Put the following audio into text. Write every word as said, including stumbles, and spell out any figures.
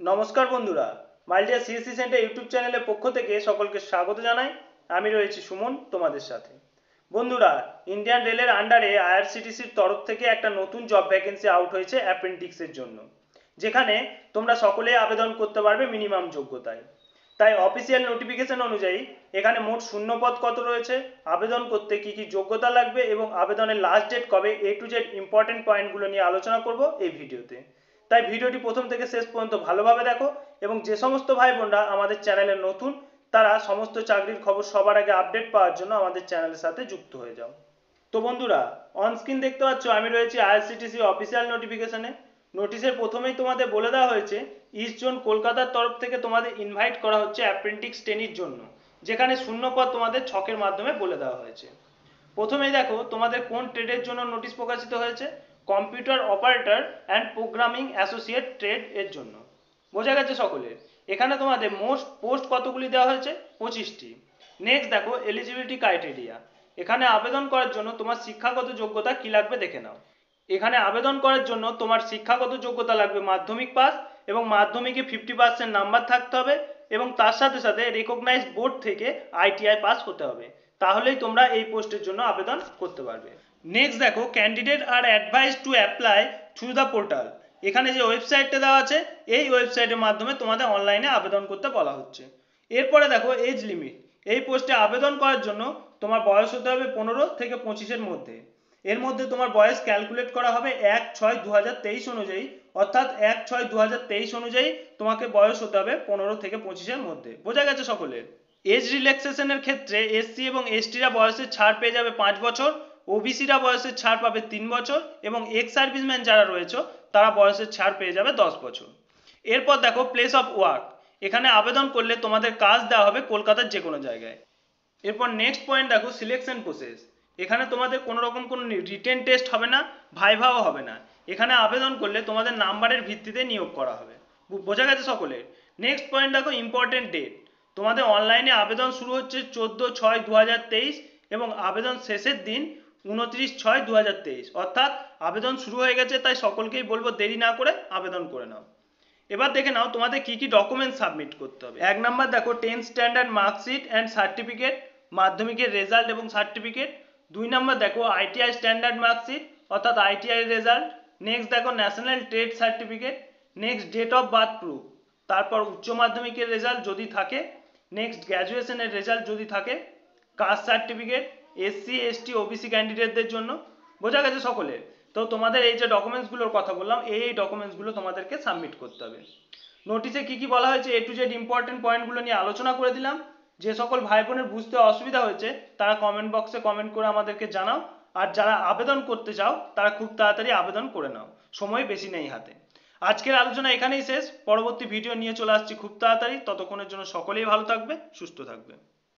নমস্কার বন্ধুরা, মাল্টিয়া CSC centre YouTube চ্যানেলের পক্ষ থেকে সকলকে স্বাগত জানাই। আমি রয়েছি সুমন তোমাদের সাথে। বন্ধুরা, ইন্ডিয়ান রেলের আন্ডারে আইআরসিটিসির তরফ থেকে একটা নতুন জব ভ্যাকেন্সি আউট হয়েছে অ্যাপ্রেন্টিক্সের জন্য, যেখানে তোমরা সকলেই আবেদন করতে পারবে মিনিমাম যোগ্যতায়। তাই অফিসিয়াল নোটিফিকেশন অনুযায়ী এখানে মোট শূন্য পদ কত রয়েছে, আবেদন করতে কি কি যোগ্যতা লাগবে এবং আবেদনের লাস্ট ডেট কবে, এ টু জেড ইম্পর্টেন্ট পয়েন্টগুলো নিয়ে আলোচনা করব এই ভিডিওতে। তাই ভিডিওটি প্রথম থেকে শেষ পর্যন্ত ভালোভাবে দেখো এবং যে সমস্ত ভাই বোনরা আমাদের চ্যানেলে নতুন তারা সমস্ত চাকরির খবর সবার আগে আপডেট পাওয়ার জন্য আমাদের চ্যানেলের সাথে যুক্ত হয়ে যাও। তো বন্ধুরা, অন স্ক্রিন দেখতে পাচ্ছ আমি রয়েছি আইআরসিটিসি অফিসিয়াল নোটিফিকেশনে। নোটিশের প্রথমেই তোমাদের বলে দেওয়া হয়েছে ইস্ট জোন কলকাতার তরফ থেকে তোমাদের ইনভাইট করা হচ্ছে অ্যাপ্রেন্টিক্স ট্রেনির জন্য, যেখানে শূন্য পদ তোমাদের ছকের মাধ্যমে বলে দেওয়া হয়েছে। প্রথমেই দেখো তোমাদের কোন ট্রেডের জন্য নোটিশ প্রকাশিত হয়েছে, computer operator and programming associate trade এর জন্য। বোঝা গেছে সকলের? এখানে তোমাদের মোস্ট পোস্ট কতগুলি দেওয়া হয়েছে, পঁচিশটি। নেক্সট দেখো এলিজিবিলিটি ক্রাইটেরিয়া। এখানে আবেদন করার জন্য তোমার শিক্ষাগত যোগ্যতা কি লাগবে দেখে নাও। এখানে আবেদন করার জন্য তোমার শিক্ষাগত যোগ্যতা লাগবে মাধ্যমিক পাস এবং মাধ্যমিকে ফিফটি পার্সেন্ট নাম্বার থাকতে হবে এবং তার সাথে সাথে রেকগনাইজ বোর্ড থেকে আইটিআই পাস হতে হবে, তাহলেই তোমরা এই পোস্টের জন্য আবেদন করতে পারবে। নেক্সট দেখো ক্যান্ডিডেট আর advise to apply through the portal. এখানে যে ওয়েবসাইটটা দেওয়া আছে এই ওয়েবসাইটের মাধ্যমে তোমাদের অনলাইনে আবেদন করতে বলা হচ্ছে। এরপরে দেখো এজ লিমিট। এই পোস্টে আবেদন করার জন্য তোমার বয়স হতে হবে পনেরো থেকে পঁচিশের মধ্যে। এর মধ্যে তোমার বয়স ক্যালকুলেট করা হবে এক ছয় দু হাজার তেইশ অনুযায়ী, অর্থাৎ এক ছয় দু হাজার তেইশ অনুযায়ী তোমাকে বয়স হতে হবে পনেরো থেকে পঁচিশের মধ্যে। বোঝা গেছে সকলের? এজ রিল্যাক্সেশনের ক্ষেত্রে এসসি এবং এসটিরা বয়সের ছাড় পেয়ে যাবে পাঁচ বছর, ওবিসিরা বয়সের ছাড় পাবে তিন বছর এবং এক্স সার্ভিসম্যান যারা রয়েছে তারা বয়সের ছাড় পেয়ে যাবে দশ বছর। এরপর দেখো প্লেস অফ ওয়ার্ক। এখানে আবেদন করলে তোমাদের কাজ দেওয়া হবে কলকাতার যে কোনো জায়গায়। এরপর নেক্সট পয়েন্ট দেখো সিলেকশন প্রসেস। এখানে তোমাদের কোনো রকম কোনো রিটেন টেস্ট হবে না, ভাইভাও হবে না। এখানে আবেদন করলে তোমাদের নাম্বারের ভিত্তিতে নিয়োগ করা হবে। বোঝা গেছে সকলের? নেক্সট পয়েন্ট দেখো ইম্পর্টেন্ট ডেট। তোমাদের অনলাইনে আবেদন শুরু হচ্ছে চোদ্দো ছয় দু হাজার তেইশ এবং আবেদন শেষের দিন উনত্রিশ ছয় দু হাজার তেইশ, অর্থাৎ আবেদন শুরু হয়ে গেছে, তাই সকলকেই বলবো দেরি না করে আবেদন করে নাও। এবার দেখে নাও তোমাদের কি কি ডকুমেন্ট সাবমিট করতে হবে। এক নাম্বার দেখো tenth standard marksheet and certificate, মাধ্যমিকের রেজাল্ট এবং সার্টিফিকেট। দুই নাম্বার দেখো আইটিআই স্ট্যান্ডার্ড মার্কশিট অর্থাৎ আইটিআই রেজাল্ট। নেক্সট দেখো national trade certificate. Next date of birth proof. তারপর উচ্চ মাধ্যমিকের রেজাল্ট যদি থাকে। নেক্সট গ্র্যাজুয়েশনের রেজাল্ট যদি থাকে। Caste certificate SC ST OBC ক্যান্ডিডেটদের জন্য। বোঝা গেছে সকলের? তো তোমাদের এই যে ডকুমেন্টসগুলোর কথা বললাম এই এই ডকুমেন্টসগুলো তোমাদেরকে সাবমিট করতে হবে। নোটিশে কি কি বলা হয়েছে এ টু জেড ইম্পর্টেন্ট পয়েন্টগুলো নিয়ে আলোচনা করে দিলাম। যে সকল ভাই বোনের বুঝতে অসুবিধা হয়েছে তারা কমেন্ট বক্সে কমেন্ট করে আমাদেরকে জানাও, আর যারা আবেদন করতে চাও তারা খুব তাড়াতাড়ি আবেদন করে নাও, সময় বেশি নেই হাতে। আজকের আলোচনা এখানেই শেষ। পরবর্তী ভিডিও নিয়ে চলে আসছি খুব তাড়াতাড়ি। ততক্ষণের জন্য সকলেই ভালো থাকবে, সুস্থ থাকবে।